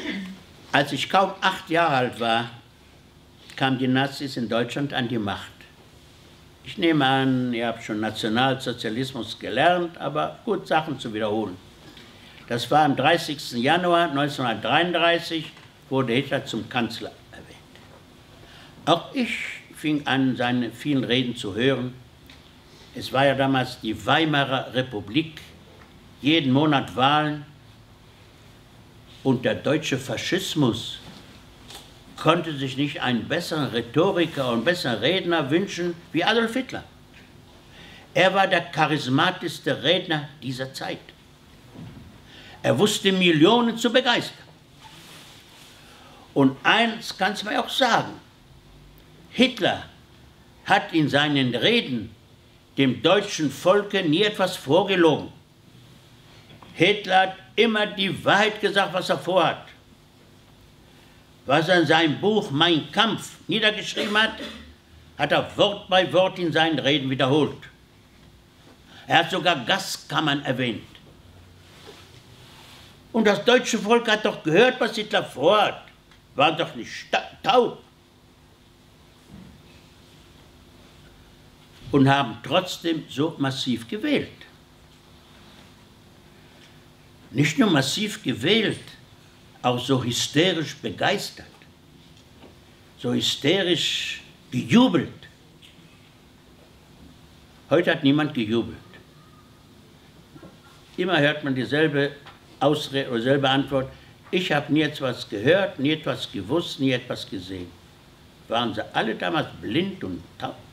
Als ich kaum 8 Jahre alt war, kamen die Nazis in Deutschland an die Macht. Ich nehme an, ihr habt schon Nationalsozialismus gelernt, aber gut, Sachen zu wiederholen. Das war am 30. Januar 1933, wurde Hitler zum Kanzler erwählt. Auch ich fing an, seine vielen Reden zu hören. Es war ja damals die Weimarer Republik, jeden Monat Wahlen. Und der deutsche Faschismus konnte sich nicht einen besseren Rhetoriker und besseren Redner wünschen wie Adolf Hitler. Er war der charismatischste Redner dieser Zeit. Er wusste Millionen zu begeistern. Und eins kann es mir auch sagen, Hitler hat in seinen Reden dem deutschen Volke nie etwas vorgelogen. Hitler hat immer die Wahrheit gesagt, was er vorhat. Was er in seinem Buch Mein Kampf niedergeschrieben hat, hat er Wort bei Wort in seinen Reden wiederholt. Er hat sogar Gaskammern erwähnt. Und das deutsche Volk hat doch gehört, was Hitler vorhat. Waren doch nicht taub. Und haben trotzdem so massiv gewählt. Nicht nur massiv gewählt, auch so hysterisch begeistert, so hysterisch gejubelt. Heute hat niemand gejubelt. Immer hört man dieselbe Ausrede oder dieselbe Antwort. Ich habe nie etwas gehört, nie etwas gewusst, nie etwas gesehen. Waren sie alle damals blind und taub?